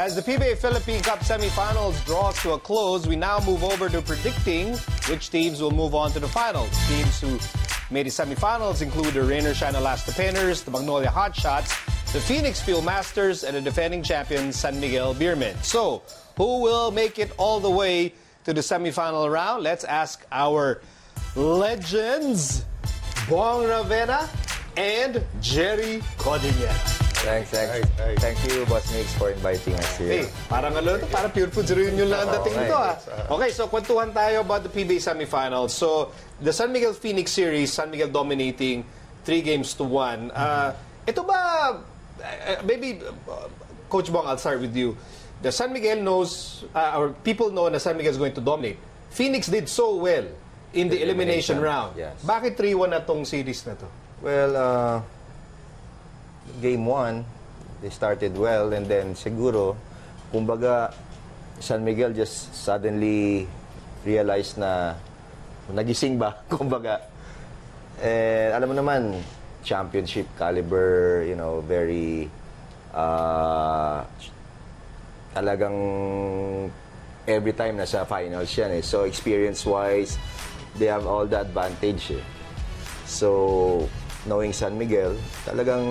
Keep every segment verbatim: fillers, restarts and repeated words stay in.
As the P B A Philippine Cup semifinals draws to a close, we now move over to predicting which teams will move on to the finals. Teams who made the semifinals include the Rain or Shine Alaska Painters, the Magnolia Hotshots, the Phoenix Fuel Masters, and the defending champions San Miguel Beermen. So, who will make it all the way to the semifinal round? Let's ask our legends, Bong Ravena and Jerry Codinera. Thanks, thanks. Hey, hey. Thank you, Boss Mix, for inviting us here. Hey, parang ano to, parang Pure Foods reunion lang ang dating nito, ah. Okay, so kwentuhan tayo about the P B A semifinals. So, the San Miguel Phoenix series, San Miguel dominating three games to one. Uh, ito ba, uh, maybe, uh, Coach Bong, I'll start with you. The San Miguel knows, uh, or people know na San Miguel is going to dominate. Phoenix did so well in the, the elimination, elimination round. Yes. Bakit three one na tong series na to? Well, uh, game one, they started well, and then siguro, kumbaga, San Miguel just suddenly realized na nagising ba, kumbaga. And alam mo naman, championship caliber, you know, very uh, talagang every time nasa finals yan eh. So experience-wise, they have all the advantage eh. So, knowing San Miguel, talagang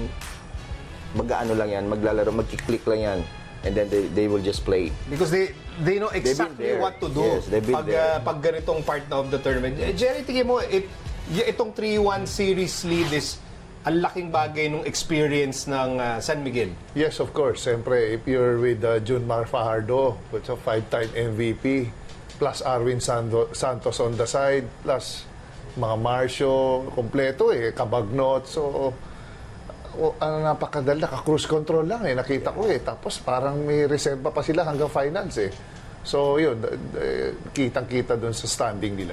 mag-ano lang yan, maglalaro, magkiklik lang yan, and then they, they will just play. Because they they know exactly what to do. Yes, they've been pag, there. Uh, pag ganitong part na of the tournament. Eh, Jerry, tingin mo, it, itong three one series lead is ang laking bagay ng experience ng uh, San Miguel. Yes, of course. Siyempre, if you're with uh, Junmar Fajardo, which is a five-time M V P, plus Arwin Sando, Santos on the side, plus mga Marcio, kompleto eh, kabagnot. So, oh, ano, napakadali, naka-cruise control lang eh, nakita ko eh. Tapos parang may reserva pa sila hanggang finals eh. So, yun, kitang-kita dun sa standing nila.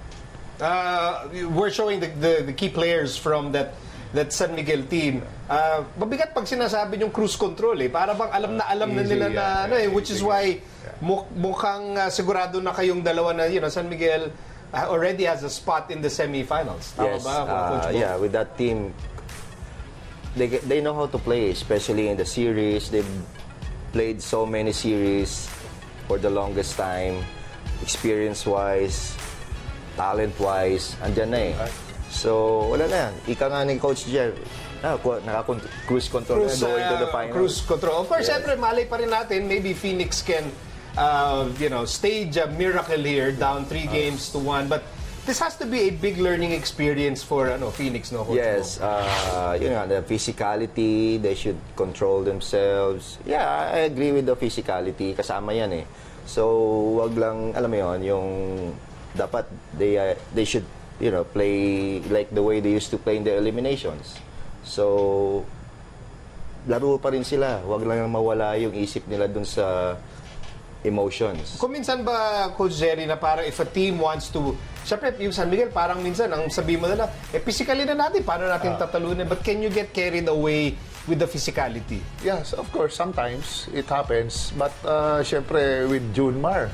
Uh, we're showing the, the, the key players from that that San Miguel team. Uh, mabigat pag sinasabi yung cruise control eh. Para bang alam na alam uh, na nila yeah, na, ano eh, which is why muk mukhang uh, sigurado na kayong dalawa na, you know, San Miguel already has a spot in the semifinals. Yes, ba, uh, yeah, with that team, they they know how to play, especially in the series. They've played so many series for the longest time, experience-wise, talent-wise, andyan na eh. So, wala na yan. Ika nga ni Coach Jer, ah, naka-cruise control cruise, na going to the uh, finals. Cruise control. Of course, yes. Siyempre, malay pa rin natin, maybe Phoenix can Uh, you know, stage a miracle here, down three games to one. But this has to be a big learning experience for ano, Phoenix, no? Coach yes, uh, you know, the physicality, they should control themselves. Yeah, I agree with the physicality, kasama yan eh. So, wag lang, alam mo yun, yung dapat they, uh, they should, you know, play like the way they used to play in the eliminations. So, laro pa rin sila. Wag lang mawala yung isip nila dun sa emotions. Kung minsan ba, Coach Jerry, na parang if a team wants to, syempre, yung San Miguel, parang minsan, ang sabi mo nila, eh, physically na natin, paano natin uh, tatalunin? But can you get carried away with the physicality? Yes, of course, sometimes it happens. But, uh, syempre, with Junmar,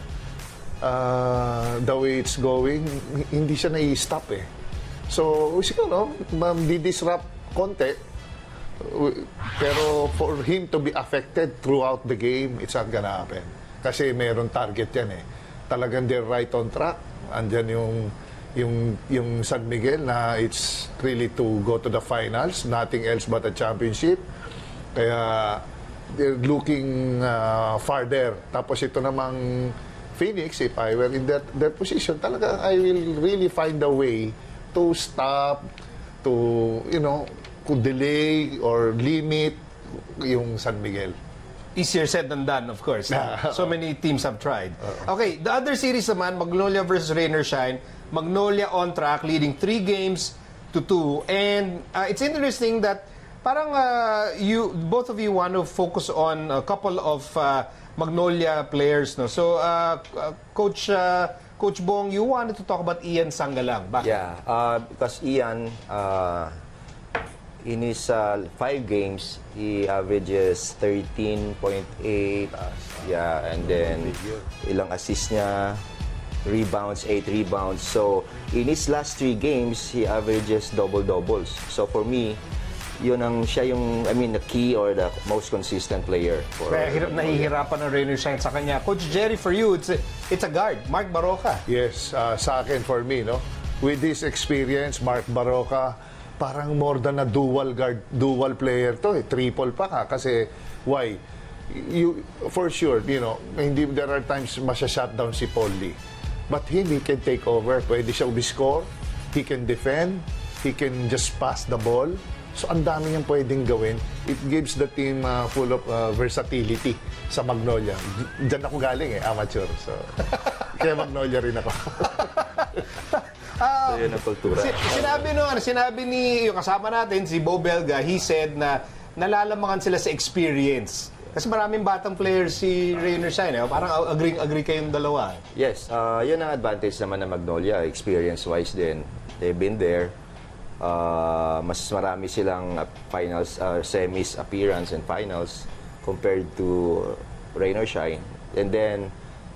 uh, the way it's going, hindi siya nai-stop eh. So, siguro, di-disrupt konti, pero for him to be affected throughout the game, it's not gonna happen. Kasi mayroon target yan eh. Talagang they're right on track. Andyan yung, yung, yung San Miguel na it's really to go to the finals. Nothing else but a championship. Kaya they're looking uh, farther. Tapos ito namang Phoenix, if I were in that, their position, talaga I will really find a way to stop, to, you know, to delay or limit yung San Miguel. Easier said than done, of course. So many teams have tried. Okay, the other series naman, Magnolia versus Rain or Shine. Magnolia on track, leading three games to two. And uh, it's interesting that parang uh, you, both of you want to focus on a couple of uh, Magnolia players, no? So, uh, uh, Coach uh, Coach Bong, you wanted to talk about Ian Sangalang. Bakit? Yeah, uh, because Ian, uh, in his uh, five games, he averages thirteen point eight. Yeah, and then ilang assists niya, rebounds, eight rebounds. So, in his last three games, he averages double-doubles. So, for me, yun ang siya yung, I mean, the key or the most consistent player. For, Kaya hirap, nahihirapan ng Rain or Shine sa kanya. Coach Jerry, for you, it's a, it's a guard. Mark Baroka. Yes, uh, sa akin, for me, no? With this experience, Mark Baroka, parang more than a dual guard, dual player to eh. Triple pa ka. Kasi, why? You, for sure, you know, hindi, there are times masya-shutdown si Paul Lee. But him, he can take over. Pwede siya umiscore. He can defend. He can just pass the ball. So, ang dami niyang pwedeng gawin. It gives the team uh, full of uh, versatility sa Magnolia. Diyan ako galing eh, amateur. So, kaya Magnolia rin ako. so, yun ang kultura. Si, sinabi, no, sinabi ni yung kasama natin, si Bo Belga, he said na nalalamangan sila sa experience. Kasi maraming batang players si Rain or Shine. Eh? Parang agree-agree kayong dalawa. Yes, uh, yun ang advantage naman ng Magnolia. Experience-wise din. They've been there. Uh, mas marami silang finals, uh, semis appearance and finals compared to Rain or Shine. And then,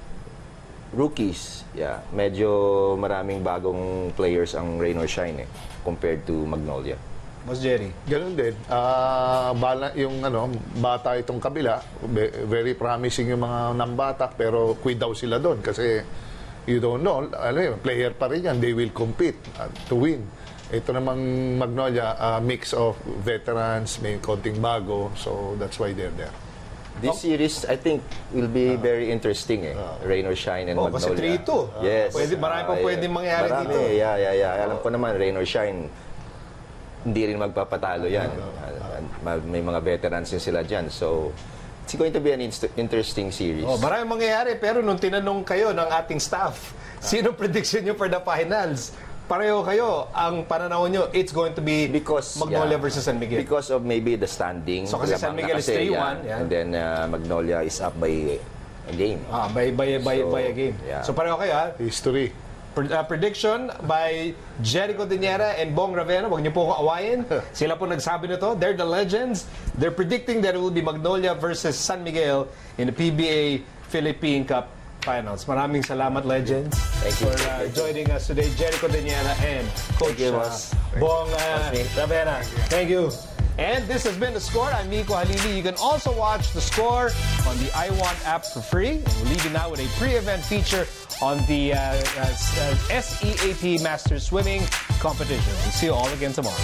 rookies, yeah, medyo maraming bagong players ang Rain or Shine eh, compared to Magnolia. Boss Jerry. Ganun din. Uh, bala, yung ano, bata itong kabila, very promising yung mga nambata, pero quit daw sila doon kasi you don't know, ano yun, player pa rin yan, they will compete uh, to win. Ito namang Magnolia, uh, mix of veterans, may konting bago, so that's why they're there. This oh. series, I think, will be uh, very interesting eh. Uh, Rain or Shine and oh, Magnolia. Oh, kasi three two. Uh, yes. Pwede, marami pa uh, pwede mangyari marami, dito. Yeah, yeah, yeah. Alam ko naman, Rain or Shine, hindi rin magpapatalo yan. Uh, may mga veterans din sila dyan. So, it's going to be an interesting series. Oh, marami mangyayari, pero nung tinanong kayo ng ating staff, sino prediction nyo for the finals? Pareho kayo, ang pananaw nyo, it's going to be because, Magnolia yeah, versus San Miguel. Because of maybe the standing. So kasi San Miguel is three one. Yeah. And then uh, Magnolia is up by a game. Ah, by, by, by, so, by a game. Yeah. So pareho kayo ha? History. Pre uh, prediction by Jerry Codinera and Bong Ravena. Huwag niyo po ko awayin. Sila po nagsabi nito. They're the legends. They're predicting that it will be Magnolia versus San Miguel in the P B A Philippine Cup Finals. Maraming salamat, legends, Thank you. for uh, joining us today. Jerry Codinera and Coach you, uh, Bong uh, Ravena. Thank you. And this has been The Score. I'm Miko Halili. You can also watch The Score on the I Want app for free. And we'll leave you now with a pre-event feature on the uh, uh, S E A T Masters Swimming Competition. We'll see you all again tomorrow.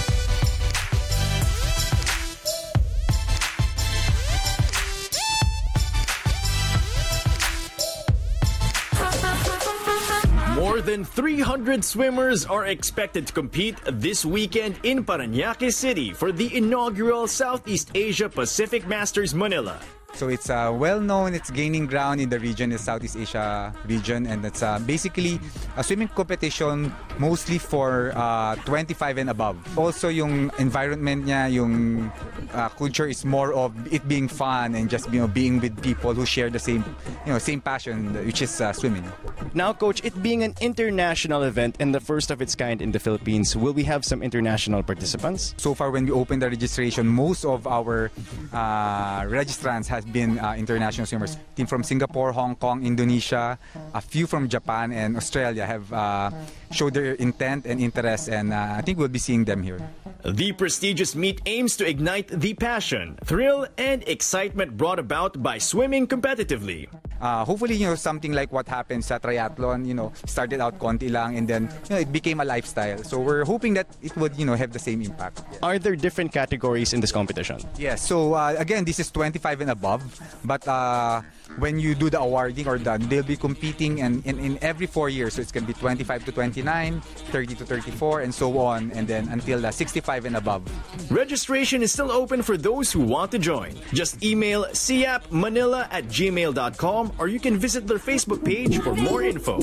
More than three hundred swimmers are expected to compete this weekend in Parañaque City for the inaugural Southeast Asia Pacific Masters Manila. So it's uh, well known, it's gaining ground in the region, the Southeast Asia region, and it's uh, basically a swimming competition mostly for uh, twenty-five and above. Also yung environment niya, yung uh, culture is more of it being fun and just, you know, being with people who share the same, you know, same passion, which is uh, swimming. Now, Coach, it being an international event and the first of its kind in the Philippines, will we have some international participants? So far, when we opened the registration, most of our uh, registrants has been uh, international swimmers. Team from Singapore, Hong Kong, Indonesia, a few from Japan and Australia have uh, showed their intent and interest, and uh, I think we'll be seeing them here. The prestigious meet aims to ignite the passion, thrill, and excitement brought about by swimming competitively. Uh, hopefully, you know, something like what happened sa triathlon, you know, started out konti lang and then, you know, it became a lifestyle. So we're hoping that it would, you know, have the same impact. Are there different categories in this competition? Yes. So uh, again, this is twenty-five and above, but uh, when you do the awarding or the, they'll be competing and in, in every four years. So it's going to be twenty-five to twenty-nine, thirty to thirty-four, and so on, and then until uh, sixty-five and above. Registration is still open for those who want to join. Just email c a p manila at gmail dot com or you can visit their Facebook page for more info.